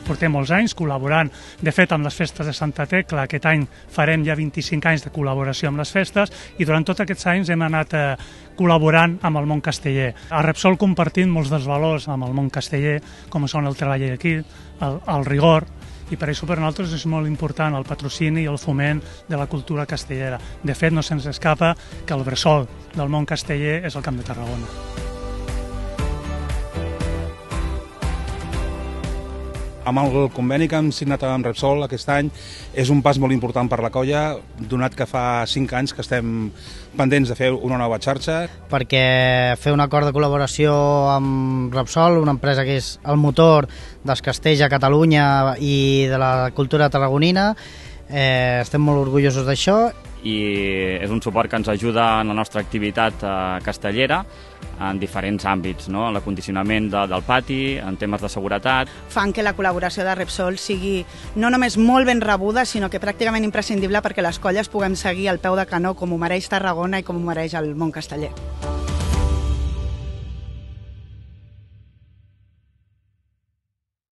portem molts anys col·laborant, de fet, amb les festes de Santa Tecla. Aquest any farem ja 25 anys de col·laboració amb les festes i durant tots aquests anys hem anat col·laborant amb el món casteller. A Repsol compartint molts dels valors amb el món casteller, com són el treball aquí, el rigor, i per això per nosaltres és molt important el patrocini i el foment de la cultura castellera. De fet, no se'ns escapa que el bressol del món casteller és el Camp de Tarragona. Amb el conveni que hem signat amb Repsol aquest any és un pas molt important per la colla, donat que fa 5 anys que estem pendents de fer una nova xarxa. Perquè fer un acord de col·laboració amb Repsol, una empresa que és el motor dels castells a Catalunya i de la cultura tarragonina, estem molt orgullosos d'això. I és un suport que ens ajuda en la nostra activitat castellera en diferents àmbits, no? En l'acondicionament del pati, en temes de seguretat. Fan que la col·laboració de Repsol sigui no només molt ben rebuda, sinó que pràcticament imprescindible perquè les colles puguem seguir al peu de canó com ho mereix Tarragona i com ho mereix el món casteller.